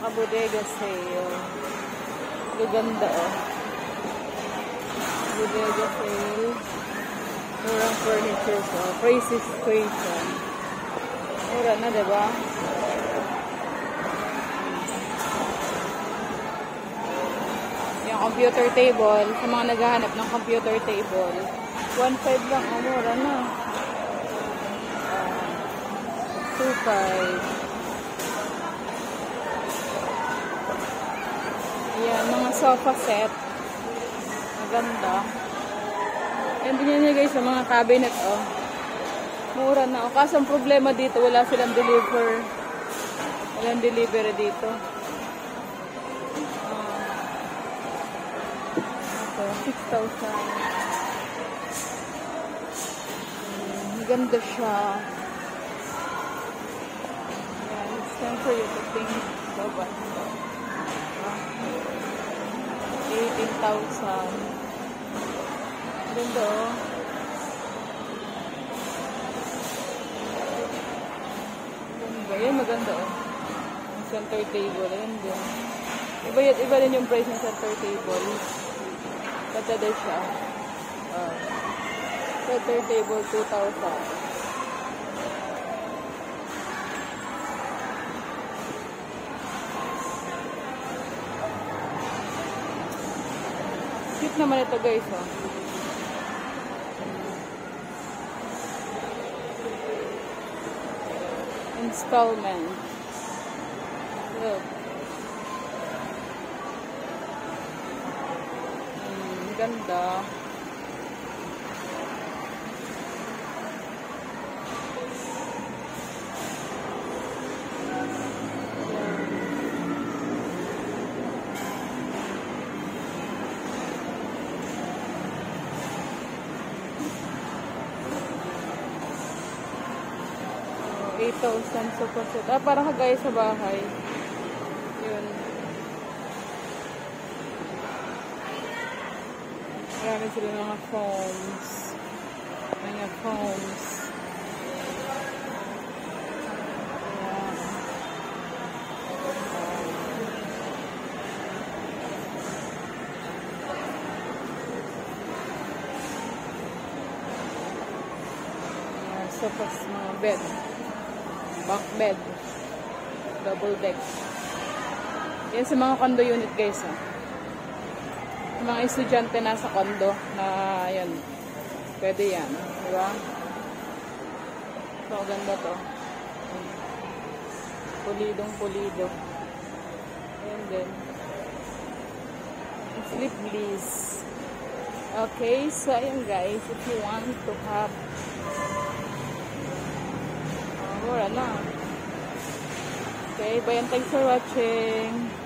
Naka-bodega sale. Gaganda oh. Bodega sale. Murang furniture so. Crazy station. Mura na, diba? Yung computer table. Sa mga naghahanap ng computer table. 1.5 lang. Oh, mura na. 2.5. Yan, mga sofa set. Maganda. Yan din niya guys, sa mga cabinet, oh. Mura na. O, kaso ang problema dito, wala silang deliver. Walang delivery dito. Ito, 6,000. Maganda siya. Yan, it's time for you to think. Baba. 18,000. Ganda oh. Ganda. Yan maganda oh. Yung center table. Yan din. Iba din yung price ng center table. Ganda din siya. Center table 2,000. Cute naman ito guys oh. Installment. Look. Ganda. $8,000 super set. Parang kagaya sa bahay. Yun. Marami sila mga foams. Mga foams. Sofas, mga bed. Bunk bed. Double deck. Yan sa mga condo unit guys. Sa mga estudyante nasa condo na yan. Pwede yan. Diba? So, ganda to. Pulidong pulido. And then sleep bliss. Okay. So, ayan guys. If you want to have mura na. Okay, bye and thanks for watching.